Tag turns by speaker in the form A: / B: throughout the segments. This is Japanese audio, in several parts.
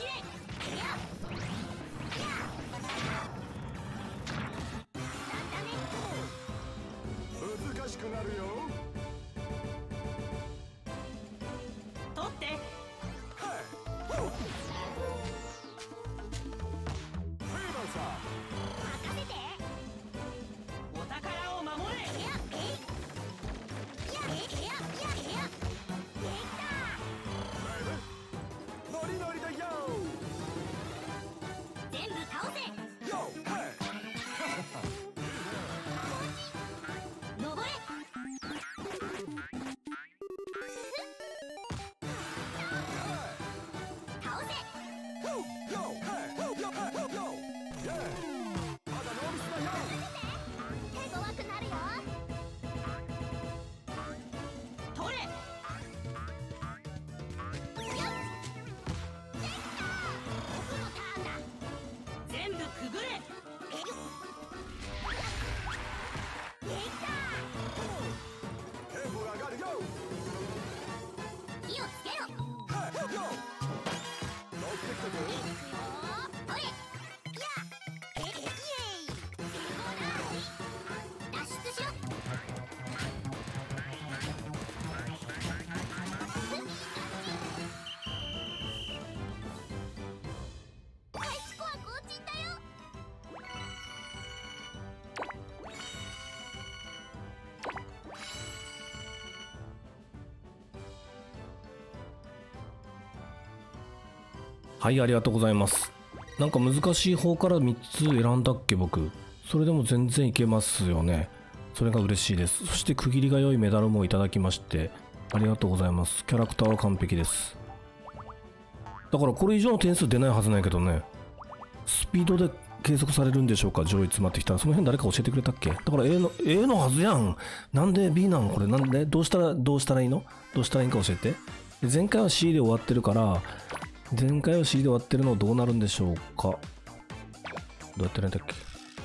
A: 難しくなるよ。
B: 取って。お宝を守れ。
A: ノリノリだよ。
C: 全部倒せ。
A: よ
C: 登れ。倒せ。
A: まだノーミスだよ。
C: 手強くなるよ。
B: 取れ。
C: 僕のターンだ。
B: 全部くぐれ。
A: テンポが上がるよ。
C: 火をつけろ。
A: 乗ってきたぞ。
C: ほれ。イエイ。成功だ。脱出しろ。ハイスコア更新だよ。
D: はい、ありがとうございます。なんか難しい方から3つ選んだっけ、僕。それでも全然いけますよね。それが嬉しいです。そして区切りが良いメダルもいただきまして、ありがとうございます。キャラクターは完璧です。だからこれ以上の点数出ないはずないけどね。スピードで計測されるんでしょうか、上位詰まってきたら。その辺誰か教えてくれたっけ。だから A のはずやん。なんで B なのこれ。なんでどうしたらいいの。どうしたらいいんか教えて。で前回は C で終わってるから、前回は C で終わってるのどうなるんでしょうか。どうやってやるんだっけ。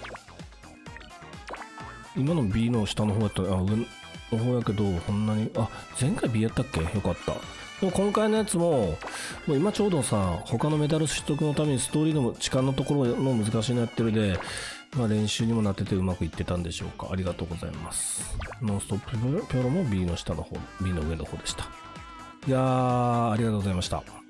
D: 今の B の下の方やったら、上の方やけど、こんなに、前回 B やったっけ。よかった。でも今回のやつも、もう今ちょうどさ、他のメダル取得のためにストーリーの時間のところの難しいのやってるで、練習にもなっててうまくいってたんでしょうか。ありがとうございます。ノンストップピョロも B の下の方、B の上の方でした。いやー、ありがとうございました。